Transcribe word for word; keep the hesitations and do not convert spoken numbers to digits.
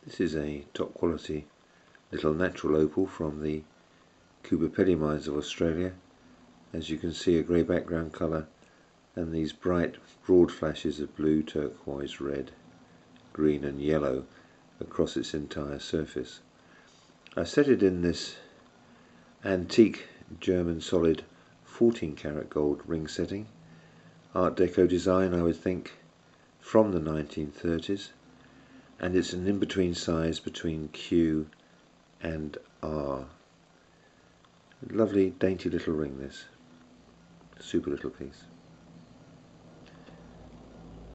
This is a top quality little natural opal from the Cooper mines of Australia. As you can see, a grey background colour and these bright broad flashes of blue, turquoise, red, green and yellow across its entire surface. I set it in this antique German solid fourteen karat gold ring setting. Art Deco design, I would think, from the nineteen thirties, and it's an in-between size between Q and R. Lovely dainty little ring, this super little piece.